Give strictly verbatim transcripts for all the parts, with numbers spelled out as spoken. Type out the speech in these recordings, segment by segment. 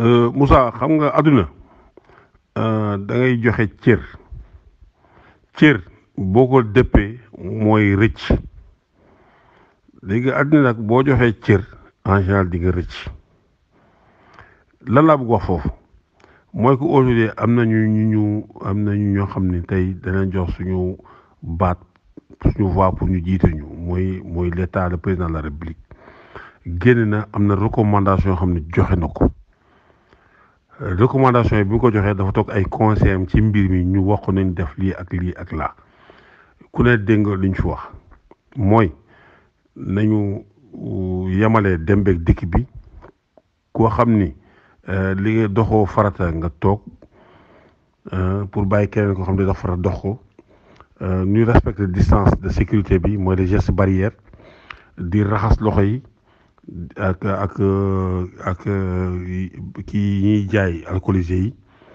Moussa xam nga àdduna da ngay joxe cër cër boo ko dëppee mooy rëcc léegi àdduna nag boo joxee cër en général di nga rëcc lan laa bëgg wax foofu mooy que aujourd'hui am nañu ñu ñu am nañu ñoo xam ne tey danañ jox suñu baat suñu voix pour ñu jiite ñu mooy mooy l'état le président de la république génn na am na recommandation yoo xam ne joxe na ko. recommandation yi bi mu ko joxee dafa toog ay conseil am ci mbir mi ñu wax ko nañ def lii ak lii ak laa ku ne dégg nga li ñu fi wax mooy nañu yemale dem beeg dikk bi koo xam ni li nga doxoo farata nga toog pour bàyyi keneen koo xam ne dafa farata dox ko ñuy respecter distance de sécurité bi mooy les gestes barrières di raxas loxo yi ak ak ak kii ñuy jaay alcoolisé yi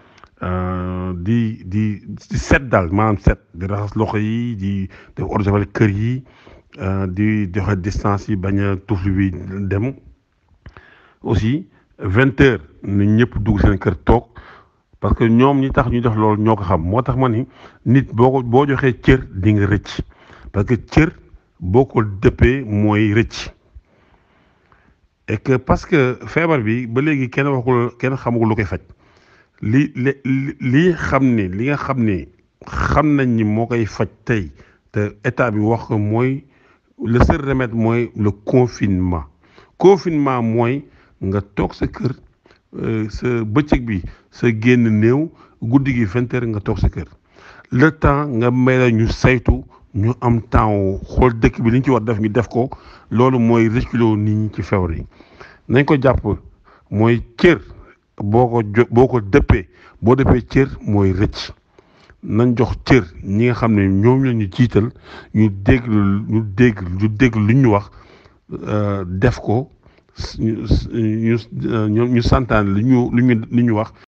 di di di set daal maanaam set di raxas loxo yi di def eau de javel kër yi di joxe distance yi bañ a tufli bi dem aussi vingt heures na ñëpp dugg seen kër toog parce que ñoom ñi tax ñu def loolu ñoo ko xam moo tax ma ni nit boo ko boo joxee cër di nga rëcc parce que cër boo ko dëppee mooy rëcc. et que parce que feebar bi ba léegi kenn waxul kenn xamagul lu koy faj li li li xam ne li nga xam ne xam nañ ni moo koy faj tey te état bi wax ko mooy le seul remède mooy le confinement confinement mooy nga toog sa kër sa bëccëg bi sa génn néew guddi gi vingt heures nga toog sa kër le temps nga may la ñu saytu ñu am temps xool dëkk bi li ñu ci war def ñu def ko loolu mooy reculé nit ñi ci feebar yi nañ ko jàpp mooy cër boo ko jo boo ko dëppee boo dëppee cër mooy rëcc nañ jox cër ñi nga xam ne ñoom la ñu jiital ñu dégg ñu dégg ñu dégg lu ñu wax def ko ñu ñu ñu santaan lu ñu lu ñu lu ñu wax.